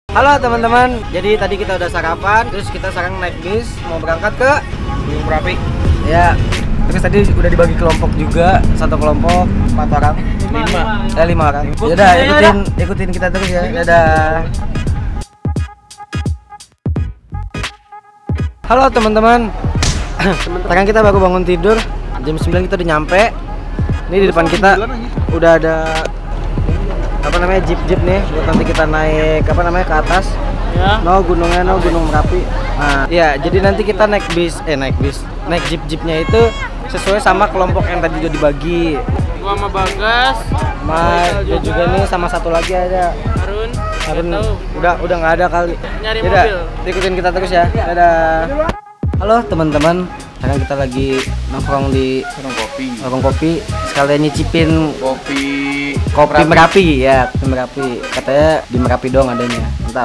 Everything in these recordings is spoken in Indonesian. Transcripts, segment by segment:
Halo teman-teman, jadi tadi kita udah sarapan, terus kita sekarang naik bis mau berangkat ke Gunung Merapi. Ya, terus tadi udah dibagi kelompok juga, satu kelompok 4 orang, 5 orang. Yaudah, ikutin kita terus ya. Dadah. Halo teman-teman. Sekarang kita baru bangun tidur, jam 9 kita udah nyampe. Ini di depan kita udah ada jeep nih buat nanti kita naik ke atas ya. Gunung Merapi. Nah ya, jadi nanti kita naik jeepnya itu sesuai sama kelompok yang tadi udah dibagi. Gua sama Bagas, dia juga nih sama satu lagi ada Harun udah nggak ada kali. Nyari Yaudah, mobil. ikutin kita terus ya. Dadah. Halo teman-teman, sekarang kita lagi nongkrong di warung kopi. Sekalian nyicipin kopi Merapi ya, kopi Merapi. Katanya di Merapi dong adanya. Mantap.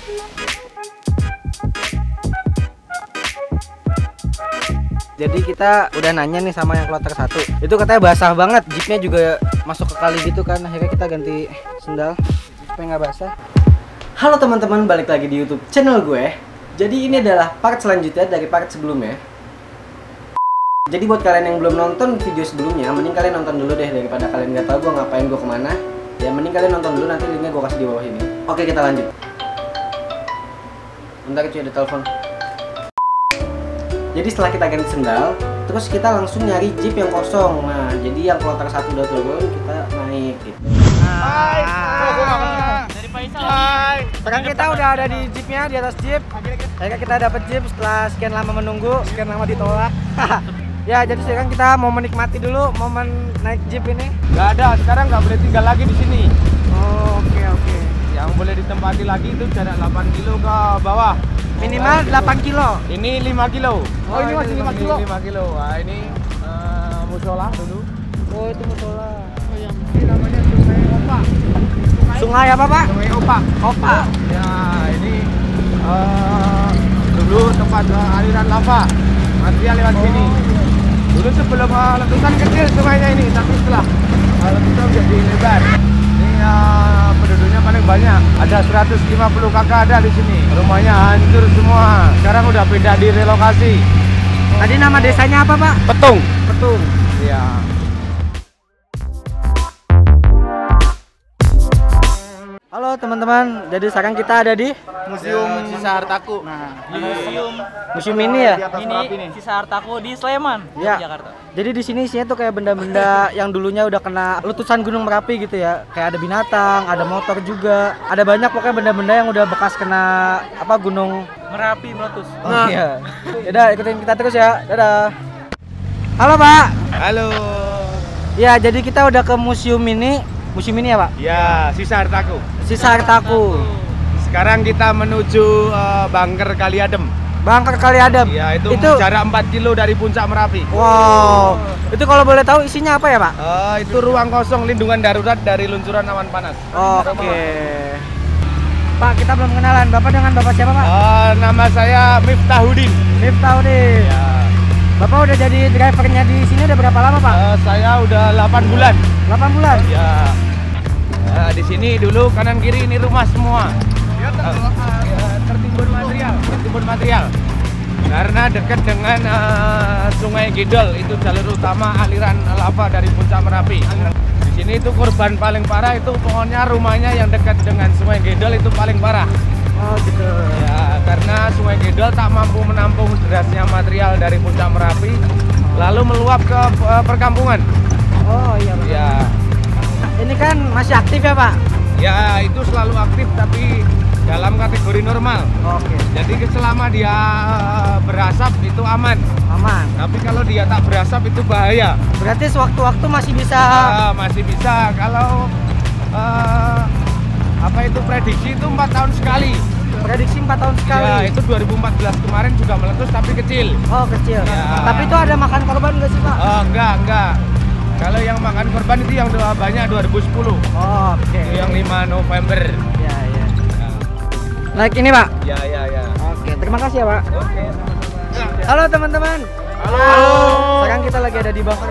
Jadi kita udah nanya nih sama yang kloter 1. Itu katanya basah banget, jeepnya juga masuk ke kali gitu kan. Akhirnya kita ganti sendal supaya nggak basah. Halo teman-teman, balik lagi di YouTube channel gue. Jadi ini adalah part selanjutnya dari part sebelumnya. Jadi buat kalian yang belum nonton video sebelumnya, mending kalian nonton dulu deh, daripada kalian nggak tahu gue ngapain, gue kemana. Ya mending kalian nonton dulu, nanti linknya gue kasih di bawah ini. Oke, kita lanjut. Bentar cuy, ada telepon. Jadi setelah kita ganti sendal, terus kita langsung nyari jeep yang kosong. Nah, jadi yang kloter 1 udah turun, kita naik gitu. Dari Faisal. Sekarang kita udah ada di jeepnya, di atas jeep. Akhirnya kita dapet jeep setelah sekian lama menunggu, sekian lama ditolak. Ya, jadi sekarang kita mau menikmati dulu momen naik jeep ini. Gak ada, sekarang nggak boleh tinggal lagi di sini. Oh, oke. Yang boleh ditempati lagi itu jarak 8 kilo ke bawah. Minimal 8 kilo. Ini 5 kilo. Oh, ini masih 5 kilo. 5 kilo. Wah, ini musola dulu. Oh, itu musola. Oh, yang ini namanya Sungai Opak. Sungai apa, Pak? Sungai Opak. Opak. Ya, ini dulu tempat aliran lava. Material lewat sini. Dulu sebelum letusan kecil sungainya ini, tapi setelah letusan jadi lebar. Ini penduduknya paling banyak. Ada 150 kakak ada di sini. Rumahnya hancur semua. Sekarang udah pindah di relokasi. Tadi nama desanya apa, Pak? Petung. Petung. Iya. Halo teman-teman, jadi sekarang kita ada di Museum Sisa Hartaku. Nah, museum ini ya. Ini Sisa Hartaku di Sleman, Ya. Jakarta. Jadi di sini isinya tuh kayak benda-benda yang dulunya udah kena letusan Gunung Merapi gitu ya. Kayak ada binatang, ada motor juga. Ada banyak pokoknya benda-benda yang udah bekas kena Gunung Merapi meletus. Oh, iya. Yaudah, ikutin kita terus ya. Dadah. Halo, Pak. Halo. Ya, jadi kita udah ke museum ini. Museum ini ya, Pak? Ya, Sisa Hartaku. Sisa Hartaku. Sekarang kita menuju Bunker Kali Adem. Bunker Kali Adem. Ya, itu jarak 4 kilo dari puncak Merapi. Wow. Itu kalau boleh tahu isinya apa ya, Pak? Itu ruang kosong lindungan darurat dari luncuran awan panas. Oke. Pak, kita belum kenalan. Bapak dengan Bapak siapa, Pak? Nama saya Miftahudin. Miftahudin. Ya. Bapak udah jadi drivernya di sini udah berapa lama, Pak? Saya udah 8 bulan. 8 bulan? Ya. Di sini dulu kanan kiri ini rumah semua. Tertimbun material. Karena dekat dengan Sungai Gidol, itu jalur utama aliran lava dari puncak Merapi. Di sini itu korban paling parah itu pokoknya rumahnya yang dekat dengan Sungai Gidol itu paling parah. Oh gitu. Ya, karena Sungai Gidol tak mampu menampung derasnya material dari puncak Merapi, lalu meluap ke perkampungan. Oh iya, Pak. Ya. Ini kan masih aktif ya, Pak? Ya, itu selalu aktif tapi dalam kategori normal. Oke. Jadi selama dia berasap itu aman. Aman. Tapi kalau dia tak berasap itu bahaya. Berarti sewaktu-waktu masih bisa. Masih bisa. Kalau itu prediksi itu 4 tahun sekali. Prediksi 4 tahun sekali. Ya, itu 2014 kemarin juga meletus tapi kecil. Oh, kecil. Ya. Tapi itu ada makan korban nggak sih, Pak? Enggak. Kalau yang makan korban itu yang banyak 2010. Oh, oke. Itu yang 5 November. Ya. Naik ini, Pak? Ya. Oke, terima kasih ya, Pak. Oke. Halo teman-teman. Halo. Sekarang kita lagi ada di Bunker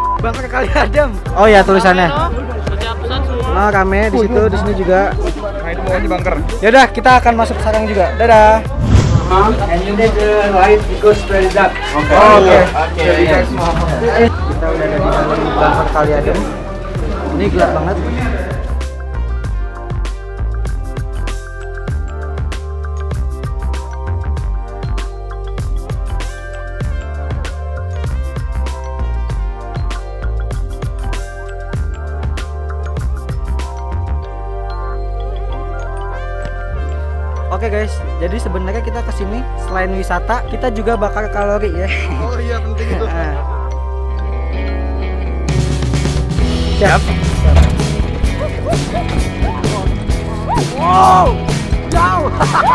Kali Adem. Oh ya tulisannya. Nah, rame di situ, di sini juga. itu pokoknya bunker. Yaudah, kita akan masuk sarang juga. Dadah. And you need the light because very dark. Oke. Kita udah ada di dalam bunker kali adem. Ini gelap banget. Oke guys, jadi sebenarnya kita kesini selain wisata, kita juga bakar kalori ya. Oh iya, penting itu. Siap. Wow, jauh.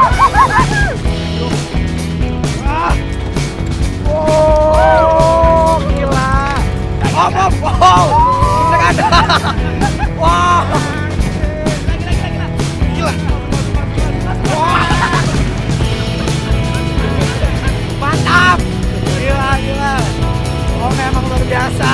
Oh, gila. Wow. Wow. Gila. Mantap. Gila. Oh, memang luar biasa.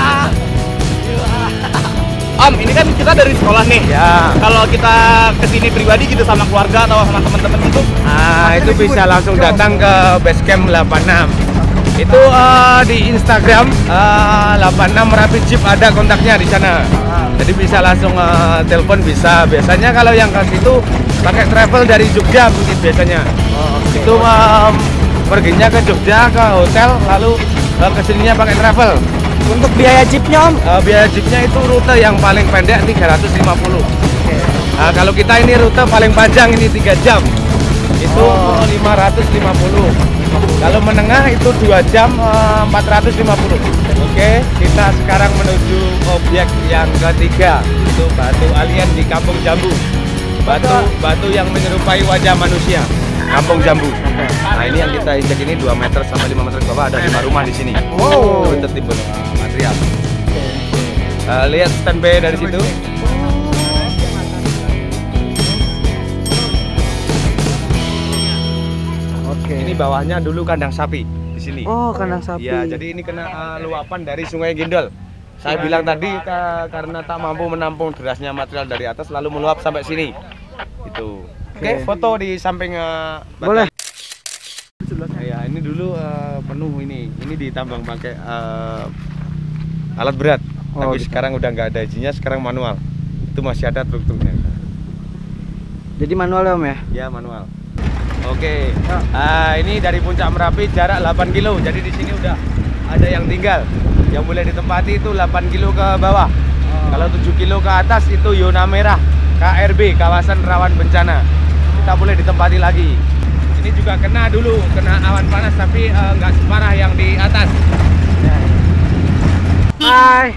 Om, ini kan kita dari sekolah nih. Ya. Kalau kita kesini pribadi gitu sama keluarga atau sama teman-teman gitu, Itu bisa langsung datang ke Basecamp 86. Itu di Instagram 86 Merapi Jeep, ada kontaknya di sana. Jadi bisa langsung telepon bisa. Biasanya kalau yang ke situ pakai travel dari Jogja mungkin biasanya. Itu perginya ke Jogja ke hotel lalu kesininya pakai travel. Untuk biaya jeepnya Om? Biaya jeepnya itu rute yang paling pendek 350. Kalau kita ini rute paling panjang ini 3 jam. Itu 550. Kalau menengah itu 2 jam 450. Oke, kita sekarang menuju objek yang ketiga. Itu batu alien di Kampung Jambu. Batu yang menyerupai wajah manusia. Kampung Jambu. Nah, ini yang kita injak ini 2 meter sampai 5 meter ke bawah, ada 5 rumah di sini. Wow. Itu tertimbun material. Lihat standby dari situ. Oke. Ini bawahnya dulu kandang sapi di sini. Oh, kandang sapi. Ya, jadi ini kena luapan dari Sungai Gendol. Saya bilang tadi karena tak mampu menampung derasnya material dari atas lalu meluap sampai sini. Itu. Oke, foto di samping Boleh. Ya, ini dulu penuh ini. Ini ditambang pakai alat berat. Tapi gitu. sekarang udah nggak ada izinnya, sekarang manual. Itu masih ada truk-truknya. Jadi manual ya Om ya? Ya, manual. Oke. Ini dari puncak Merapi jarak 8 kilo. Jadi di sini udah ada yang tinggal. Yang boleh ditempati itu 8 kilo ke bawah. Kalau 7 kilo ke atas itu zona merah, KRB, kawasan rawan bencana. Kita boleh ditempati lagi. Ini juga kena dulu, kena awan panas tapi nggak separah yang di atas. Hai.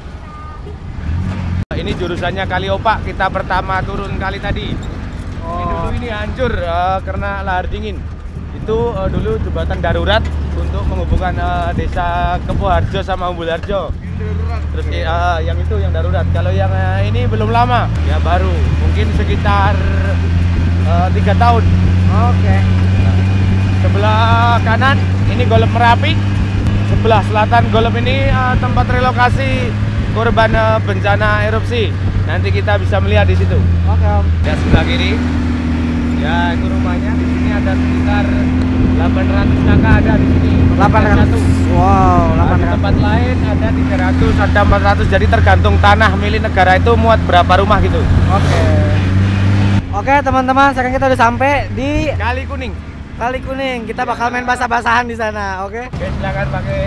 Ini jurusannya Kali Opak, kita pertama turun kali tadi. Ini dulu ini hancur karena lahar dingin. Itu dulu jembatan darurat untuk menghubungkan desa Kepoharjo sama Umbulharjo. Terus yang itu yang darurat. Kalau yang ini belum lama, ya baru, mungkin sekitar 3 tahun. Oke. Sebelah kanan ini Golem Merapi, sebelah selatan Golem ini tempat relokasi korban bencana erupsi. Nanti kita bisa melihat di situ. Oke Om. Dan sebelah kiri, ya itu rumahnya. Di sini ada sekitar 800 kakak ada di sini. 800. Wow, Di 800. tempat lain ada 300, ada 400. Jadi tergantung tanah milik negara itu muat berapa rumah gitu. Oke. Oke teman-teman, sekarang kita udah sampai di Kali Kuning. Kali Kuning. Kita bakal main basah-basahan di sana, oke? Oke, silakan pakai.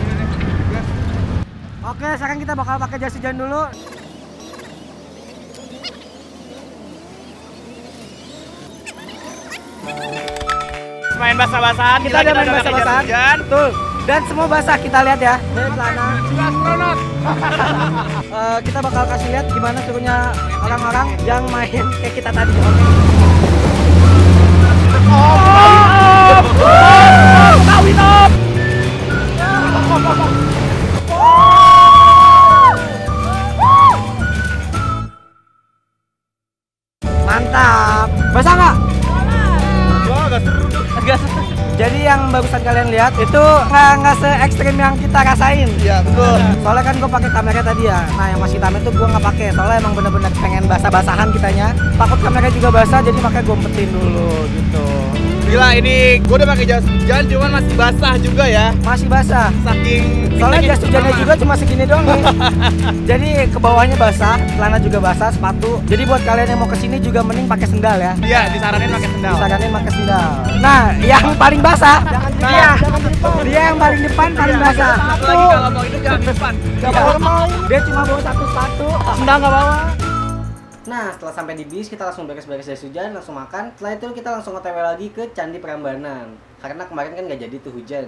Oke, sekarang kita bakal pakai jas hujan dulu. main basah-basahan. Kita ada main basah-basahan. Betul. Dan semua basah, kita lihat ya. Ini celana. Kita bakal kasih lihat gimana serunya orang-orang yang main kayak kita tadi. Kawin op. Mantap. Basah nggak? Wah, agak seru tuh. Jadi yang barusan kalian lihat itu nggak se ekstrim yang kita rasain. Iya, betul. Soalnya kan gue pakai kamera tadi ya. Nah yang masih hitam itu gue nggak pakai. Soalnya emang bener-bener pengen basah-basahan kitanya. Takut kamera juga basah, jadi makanya gue umpetin dulu gitu. Gila, ini gue udah pakai jas hujan, cuman masih basah juga ya. Masih basah. Saking Soalnya jas hujannya juga cuma segini doang nih. Jadi ke bawahnya basah, celana juga basah, sepatu. Jadi buat kalian yang mau kesini juga mending pakai sendal ya. Iya, disaranin pakai sendal. Disaranin pakai sendal. Nah, yang paling basah, dia yang paling depan paling basah. Lagi kalau mau itu jangan di depan. Gak mau, dia cuma bawa satu sepatu, sendal nggak bawa. Nah, setelah sampai di bis, kita langsung beres-beres jas hujan, langsung makan. Setelah itu kita langsung otw lagi ke Candi Prambanan. Karena kemarin kan nggak jadi tuh hujan.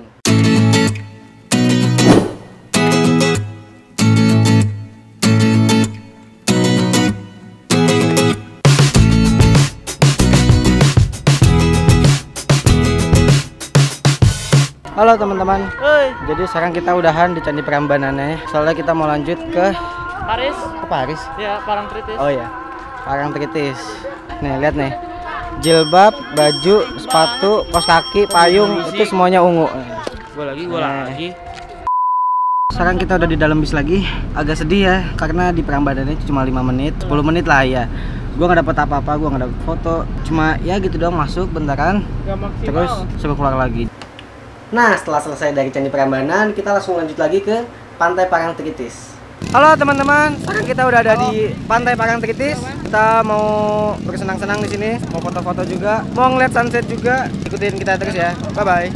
Halo teman-teman. Jadi sekarang kita udahan di Candi Prambanannya. Soalnya kita mau lanjut ke Paris. Ke Paris? Ya, Parangtritis. Oh ya, Parangtritis. Nih, lihat nih. Jilbab, baju, sepatu, kaos kaki, payung, itu semuanya ungu. Gua lagi. Sekarang kita udah di dalam bis lagi. Agak sedih ya, karena di Prambanannya cuma 5 menit, 10 menit lah ya. Gua nggak dapet apa-apa, gua nggak dapet foto. Cuma ya gitu doang, masuk bentaran, terus suruh keluar lagi. Nah, setelah selesai dari Candi Prambanan, kita langsung lanjut lagi ke Pantai Parangtritis. Halo teman-teman, sekarang kita udah ada di Pantai Parangtritis. Kita mau bersenang-senang di sini, mau foto-foto juga, mau ngeliat sunset juga. Ikutin kita terus ya. Bye bye.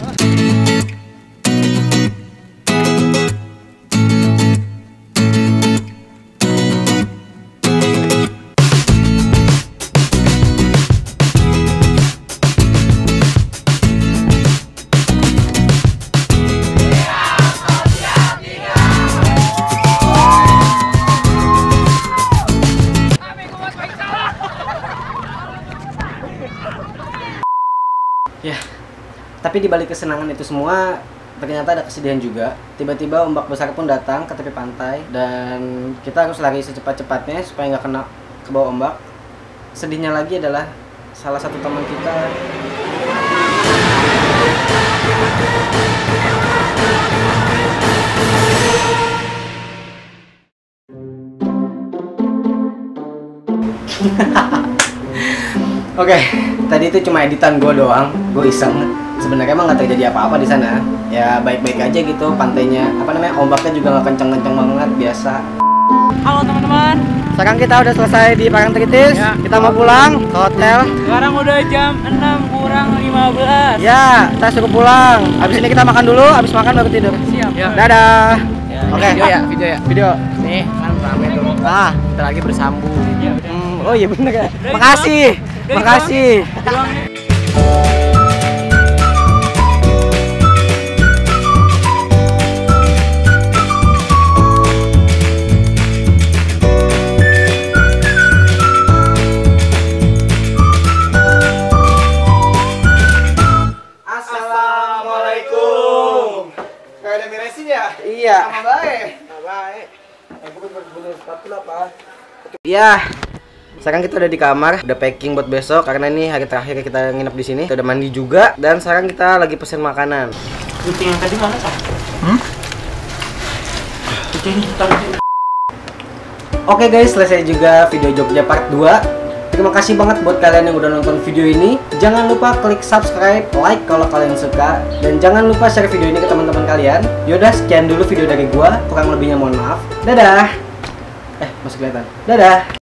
Ya, tapi di balik kesenangan itu semua ternyata ada kesedihan juga. Tiba-tiba ombak besar pun datang ke tepi pantai dan kita harus lari secepat-cepatnya supaya nggak kena ke bawah ombak. Sedihnya lagi adalah salah satu teman kita Oke, tadi itu cuma editan gue doang, gue iseng. Sebenarnya emang nggak terjadi apa-apa di sana. Ya baik-baik aja gitu pantainya. Apa namanya, ombaknya juga nggak kenceng-kenceng banget, biasa. Halo teman-teman. Sekarang kita udah selesai di Parangtritis. Ya. Kita mau pulang ke hotel. Sekarang udah jam 6 kurang 15. Ya, kita suruh pulang. Habis ini kita makan dulu, habis makan baru tidur. Siap. Ya. Dadah. Ya. Oke. Video ya. Video. Nih, kan rame tuh. Ah, Kita lagi bersambung. Ya, udah. oh iya bener ya. Dari Makasih. Dari Makasih. Doang nih. Assalamualaikum. Kayak ada miresin ya? Iya. Sama baik. Baik. Aku bener-bener sepatu lah, Pak. Iya. Sekarang kita udah di kamar, udah packing buat besok karena ini hari terakhir kita nginep di sini. Kita udah mandi juga dan sekarang kita lagi pesen makanan. Kucing yang tadi mana, Pak? Kucing tadi. Oke guys, selesai juga video Jogja part 2. Terima kasih banget buat kalian yang udah nonton video ini. Jangan lupa klik subscribe, like kalau kalian suka, dan jangan lupa share video ini ke teman-teman kalian. Yaudah, sekian dulu video dari gua. Kurang lebihnya mohon maaf. Dadah. Masih kelihatan. Dadah.